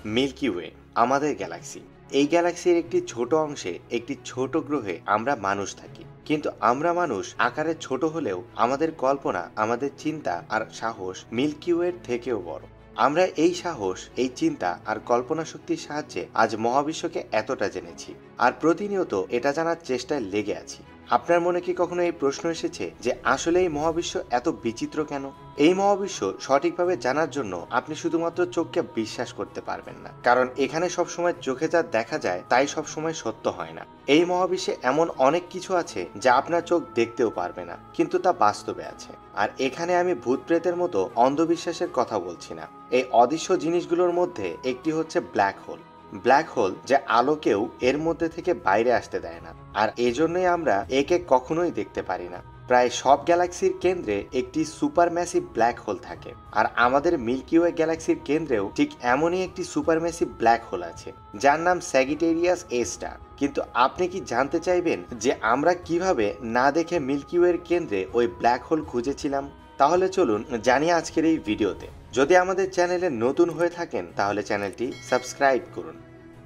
Milky way আমাদের Galaxy. এই গ্যালাক্সির একটি ছোট অংশে একটি ছোট গ্রহে আমরা মানুষ থাকি, কিন্তু আমরা মানুষ আকারে ছোট হলেও আমাদের কল্পনা, আমাদের চিন্তা আর সাহস মিল্কি ওয়ের থেকেও বড়। আমরা এই সাহস, এই চিন্তা আর কল্পনা শক্তির সাহায্যে আজ মহাবিশ্বকে এতটা জেনেছি, আর প্রতিনিয়ত এটা জানার চেষ্টায় লেগে আছি। আপনার মনে কি কখনো এই প্রশ্ন এসেছে যে আসলে এই মহাবিশ্ব এত বিচিত্র কেন? এই মহাবিশ্ব সঠিকভাবে জানার জন্য আপনি শুধুমাত্র চোখকে বিশ্বাস করতে পারবেন না, কারণ এখানে সবসময় চোখে যা দেখা যায় তাই সবসময় সত্য হয় না। এই মহাবিশ্বে এমন অনেক কিছু আছে যা আপনার চোখ দেখতেও পারবে না, কিন্তু তা বাস্তবে আছে। আর এখানে আমি ভূত প্রেতের মতো অন্ধবিশ্বাসের কথা বলছি না। এই অদৃশ্য জিনিসগুলোর মধ্যে একটি হচ্ছে ব্ল্যাক হোল। ব্ল্যাক হোল যে আলোকেও এর মধ্যে থেকে বাইরে আসতে দেয় না, আর এজন্যই আমরা একে কখনোই দেখতে পারি না। প্রায় সব গ্যালাক্সির কেন্দ্রে একটি সুপারম্যাসিভ ব্ল্যাক হোল থাকে, আর আমাদের মিল্কি ওয়ে গ্যালাক্সির কেন্দ্রেও ঠিক এমনই একটি সুপারম্যাসিভ ব্ল্যাক হোল আছে, যার নাম স্যাজিটেরিয়াস এ স্টার। কিন্তু আপনি কি জানতে চাইবেন যে আমরা কিভাবে না দেখে মিল্কি ওয়ের কেন্দ্রে ওই ব্ল্যাক হোল খুঁজেছিলাম? তাহলে চলুন জানি আজকের এই ভিডিওতে। যদি আমাদের চ্যানেলে নতুন হয়ে থাকেন তাহলে চ্যানেলটি সাবস্ক্রাইব করুন।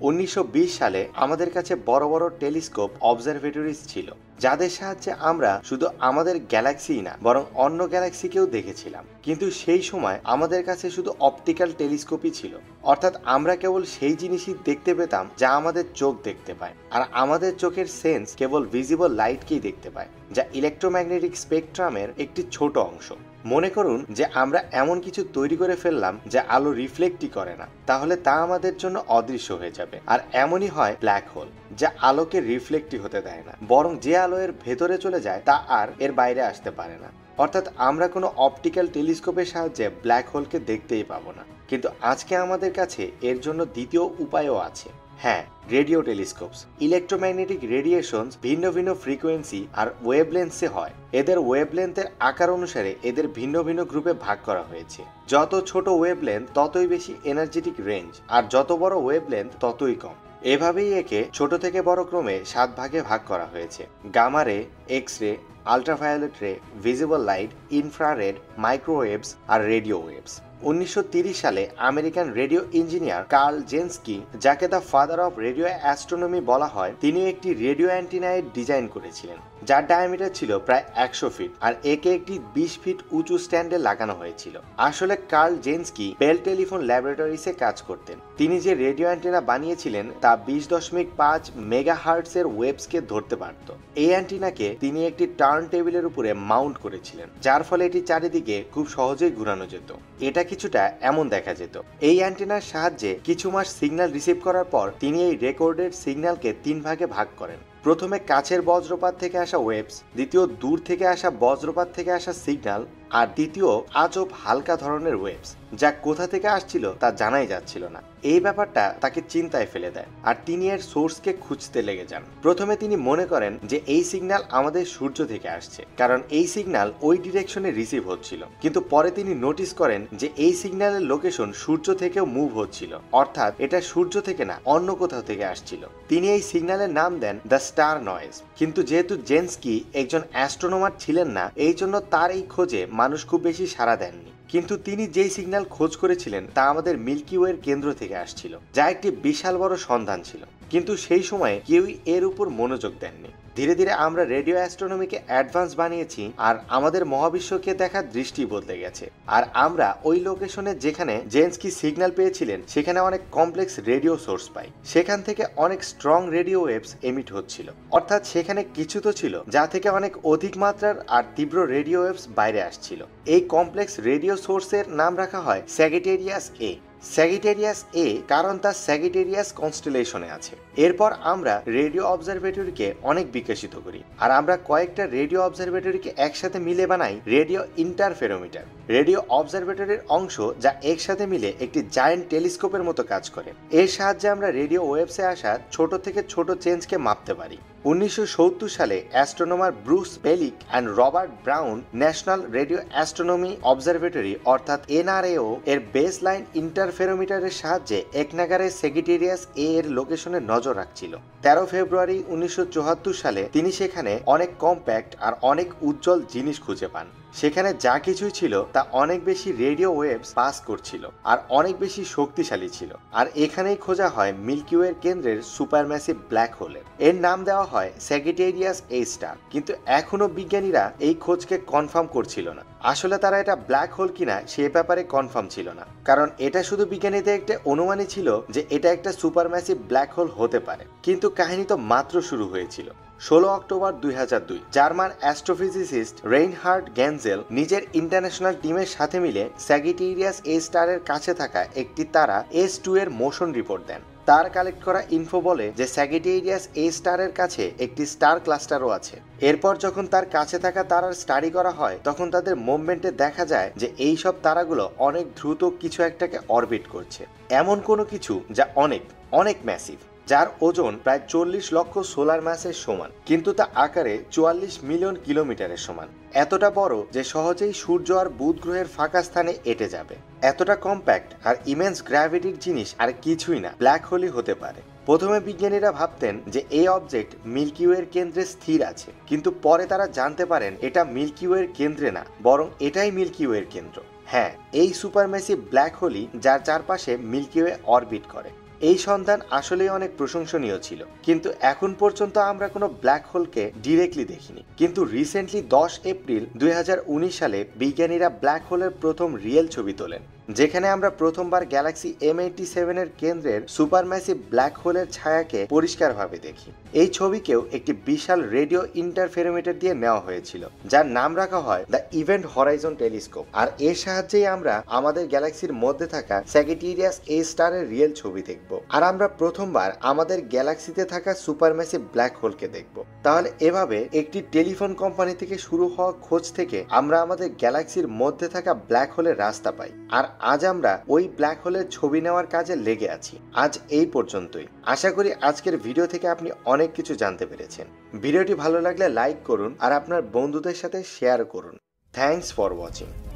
1920 সালে আমাদের কাছে বড় বড় টেলিস্কোপ অবজারভেটরিজ ছিল, যাদের সাহায্যে আমরা শুধু আমাদের গ্যালাক্সিই না বরং অন্য গ্যালাক্সিকেও দেখেছিলাম। কিন্তু সেই সময় আমাদের কাছে শুধু অপটিক্যাল টেলিস্কোপই ছিল, অর্থাৎ আমরা কেবল সেই জিনিসই দেখতে পেতাম যা আমাদের চোখ দেখতে পায়, আর আমাদের চোখের সেন্স কেবল ভিজিবল লাইটকেই দেখতে পায়, যা ইলেকট্রোম্যাগনেটিক স্পেকট্রামের একটি ছোট অংশ। মনে করুন যে আমরা এমন কিছু তৈরি করে ফেললাম যা আলো রিফ্লেক্টই করে না, তাহলে তা আমাদের জন্য অদৃশ্য হয়ে যাবে। আর এমনই হয় ব্ল্যাক হোল, যা আলোকে রিফ্লেক্টই হতে দেয় না, বরং যে আলো এর ভেতরে চলে যায় তা আর এর বাইরে আসতে পারে না। অর্থাৎ আমরা কোনো অপটিক্যাল টেলিস্কোপের সাহায্যে ব্ল্যাক হোলকে দেখতেই পাবো না। কিন্তু আজকে আমাদের কাছে এর জন্য দ্বিতীয় উপায়ও আছে। হ্যাঁ, রেডিও টেলিস্কোপস। ইলেকট্রোম্যাগনেটিক রেডিয়েশনস ভিন্ন ভিন্ন ফ্রিকোয়েন্সি আর ওয়েভলেন্থে হয়। এদের ওয়েভলেন্থের আকার অনুসারে এদের ভিন্ন ভিন্ন গ্রুপে ভাগ করা হয়েছে। যত ছোট ওয়েভলেন্থ ততই বেশি এনার্জেটিক রেঞ্জ, আর যত বড় ওয়েভলেন্থ ততই কম। এভাবেই একে ছোট থেকে বড় ক্রমে 7 ভাগে ভাগ করা হয়েছে: গামা রে, x ray, ultraviolet ray, visible light, infrared, microwaves আর রেডিও ওয়েভস। 1930 সালে American radio engineer Karl Jansky, যাকে the father of radio astronomy বলা হয়, তিনি একটি রেডিও অ্যান্টিনার ডিজাইন করেছিলেন, যার ডায়ামিটার ছিল প্রায় 100 ফিট, আর একে একটি 20 ফিট উঁচু স্ট্যান্ডে লাগানো হয়েছিল। আসলে কার্ল জেন্সকি বেল টেলিফোন ল্যাবরেটরিজে কাজ করতেন। তিনি যে রেডিও অ্যান্টিনা বানিয়েছিলেন তা 20.5 মেগাহার্টজ এর ওয়েভসকে ধরতে পারত। এই অ্যান্টিনাকে তিনি একটি টার্ন টেবিলের উপরে মাউন্ট করেছিলেন, যার ফলে এটি চারিদিকে খুব সহজেই ঘুরানো যেত। এটা কিছুটা এমন দেখা যেত। এই অ্যান্টেনার সাহায্যে কিছু মাস সিগন্যাল রিসিভ করার পর তিনি এই রেকর্ডেড সিগন্যালকে 3 ভাগে ভাগ করেন। প্রথমে কাছের বজ্রপাত থেকে আসা ওয়েভস, দ্বিতীয় দূর থেকে আসা বজ্রপাত থেকে আসা সিগন্যাল, আর তৃতীয় আজব হালকা ধরনের ওয়েভস, যা কোথা থেকে আসছিল তা জানাই যাচ্ছিল না। এই ব্যাপারটা তাকে চিন্তায় ফেলে দেয়, আর তিনি এর সোর্সকে খুঁজতে লেগে যান। প্রথমে তিনি মনে করেন যে এই সিগন্যাল আমাদের সূর্য থেকে আসছে, কারণ এই সিগন্যাল ওই ডিরেকশনে রিসিভ হচ্ছিল। কিন্তু পরে তিনি নোটিস করেন যে এই সিগন্যালের লোকেশন সূর্য থেকেও মুভ হচ্ছিল, অর্থাৎ এটা সূর্য থেকে না, অন্য কোথাও থেকে আসছিল। তিনি এই সিগন্যালের নাম দেন দ্য স্টার নয়েজ। কিন্তু যেহেতু জেন্সকি একজন অ্যাস্ট্রোনমার ছিলেন না, এই জন্য তার এই খোঁজে মানুষ খুব বেশি সাড়া দেননি। কিন্তু তিনি যেই সিগন্যাল খোঁজ করেছিলেন তা আমাদের মিল্কি ওয়ের কেন্দ্র থেকে আসছিল, যা একটি বিশাল বড় সন্ধান ছিল। কিন্তু সেই সময়ে কেউই এর উপর মনোযোগ দেননি। ধীরে ধীরে আমরা রেডিও অ্যাস্ট্রোনমিকে অ্যাডভান্স বানিয়েছি, আর আমাদের মহাবিশ্বকে দেখার দৃষ্টি বদলে গেছে। আর আমরা ওই লোকেশনে যেখানে জেন্সকি সিগন্যাল পেয়েছিলেন সেখানে অনেক কমপ্লেক্স রেডিও সোর্স পাই। সেখান থেকে অনেক স্ট্রং রেডিও ওয়েভস এমিট হচ্ছিল, অর্থাৎ সেখানে কিছু তো ছিল যা থেকে অনেক অধিক মাত্রার আর তীব্র রেডিও ওয়েভস বাইরে আসছিল। এই কমপ্লেক্স রেডিও সোর্সের নাম রাখা হয় স্যাজিটেরিয়াস এ। স্যাজিটেরিয়াস এ কারণ তা স্যাজিটেরিয়াস কনস্টেলেশনে আছে। এরপর আমরা রেডিও অবজারভেটরিকে অনেক বিকশিত করি, আর আমরা কয়েকটা রেডিও অবজারভেটরিকে একসাথে মিলে বানাই রেডিও ইন্টারফেরোমিটার। রেডিও অবজারভেটরির অংশ যা একসাথে মিলে একটি জায়ান্ট টেলিস্কোপের মতো কাজ করে। এর সাহায্যে আমরা রেডিও ওয়েভসে আসা ছোট থেকে ছোট চেঞ্জকে মাপতে পারি। 1970 সালে astronomer Bruce Balick and Robert Brown National Radio Astronomy Observatory অর্থাৎ এনআরএও এর বেস লাইন ইন্টারফেরোমিটারের সাহায্যে একনাগারে স্যাজিটেরিয়াস এ এর লোকেশনে নজর রাখছিল। 13 ফেব্রুয়ারি 1974 সালে তিনি সেখানে অনেক কম্প্যাক্ট আর অনেক উজ্জ্বল জিনিস খুঁজে পান। সেখানে যা কিছুই ছিল তা অনেক বেশি রেডিও ওয়েভস পাস করছিল আর অনেক বেশি শক্তিশালী ছিল। আর এখানেই খোঁজা হয় মিল্কি ওয়ের কেন্দ্রের সুপারম্যাসিভ ব্ল্যাক হোলের। এর নাম দেওয়া হয় স্যাজিটেরিয়াস এ স্টার। কিন্তু এখনো বিজ্ঞানীরা এই খোঁজকে কনফার্ম করছিল না। আসলে তারা এটা ব্ল্যাক হোল কিনা সে ব্যাপারে কনফার্ম ছিল না, কারণ এটা শুধু বিজ্ঞানীদের একটা অনুমানই ছিল যে এটা একটা সুপারম্যাসিভ ব্ল্যাক হোল হতে পারে। কিন্তু কাহিনী তো মাত্র শুরু হয়েছিল। 16 October 2002 German astrophysicist Reinhard Genzel নিজের ইন্টারন্যাশনাল টিমের সাথে মিলে স্যাজিটেরিয়াস এ স্টারের কাছে থাকা একটি তারা S2 এর মোশন রিপোর্ট দেন। তার কালেক্ট করা ইনফো বলে যে স্যাজিটেরিয়াস এ স্টারের কাছে একটি স্টার ক্লাস্টারও আছে। এরপর যখন তার কাছে থাকা তারার স্টাডি করা হয় তখন তাদের মুভমেন্টে দেখা যায় যে এই সব তারাগুলো অনেক দ্রুত কিছু একটাকে অরবিট করছে। এমন কোনো কিছু যা অনেক অনেক ম্যাসিভ, যার ওজন প্রায় 40 লক্ষ সোলার মাসের সমান, কিন্তু তা আকারে 44 মিলিয়ন কিলোমিটারের সমান। এতটা বড় যে সহজেই সূর্য আর বুধ গ্রহের ফাঁকা স্থানে এঁটে যাবে। এতটা কম্প্যাক্ট আর ইমেন্স গ্র্যাভিটির জিনিস আর কিছুই না ব্ল্যাক হোলই হতে পারে। প্রথমে বিজ্ঞানীরা ভাবতেন যে এই অবজেক্ট মিল্কি ওয়ের কেন্দ্রে স্থির আছে, কিন্তু পরে তারা জানতে পারেন এটা মিল্কি ওয়ের কেন্দ্রে না, বরং এটাই মিল্কি ওয়ের কেন্দ্র। হ্যাঁ, এই সুপারম্যাসিভ ব্ল্যাক হোলই যার চারপাশে মিল্কি ওয়ে অরবিট করে। এই সন্ধান আসলেই অনেক প্রশংসনীয় ছিল, কিন্তু এখন পর্যন্ত আমরা কোনো ব্ল্যাক হোলকে ডিরেক্টলি দেখিনি। কিন্তু রিসেন্টলি 10 এপ্রিল 2019 সালে বিজ্ঞানীরা ব্ল্যাক হোলের প্রথম রিয়েল ছবি তোলেন, যেখানে আমরা প্রথমবার গ্যালাক্সি M87 এর কেন্দ্রের সুপারম্যাসিভ ব্ল্যাক হোলের ছায়াকে পরিষ্কারভাবে দেখি। এই ছবিকেও একটি বিশাল রেডিও ইন্টারফেরোমিটার দিয়ে নেওয়া হয়েছিল, যার নাম রাখা হয় দ্য ইভেন্ট হরাইজন টেলিস্কোপ। আর এর সাহায্যেই আমরা আমাদের গ্যালাক্সির মধ্যে থাকা স্যাজিটেরিয়াস এ স্টারের রিয়েল ছবি দেখব। আর আমরা প্রথমবার আমাদের গ্যালাক্সিতে থাকা সুপারম্যাসিভ ব্ল্যাক হোলকে দেখব। তাহলে এভাবে একটি টেলিফোন কোম্পানি থেকে শুরু হওয়া খোঁজ থেকে আমরা আমাদের গ্যালাক্সির মধ্যে থাকা ব্ল্যাক হোলের রাস্তা পাই। আর আজ আমরা ওই ব্ল্যাক হোলের ছবি নেওয়ার কাজে লেগে আছি। আজ এই পর্যন্তই। আশা করি আজকের ভিডিও থেকে আপনি অনেক কিছু জানতে পেরেছেন। ভিডিওটি ভালো লাগলে লাইক করুন আর আপনার বন্ধুদের সাথে শেয়ার করুন। Thanks for watching.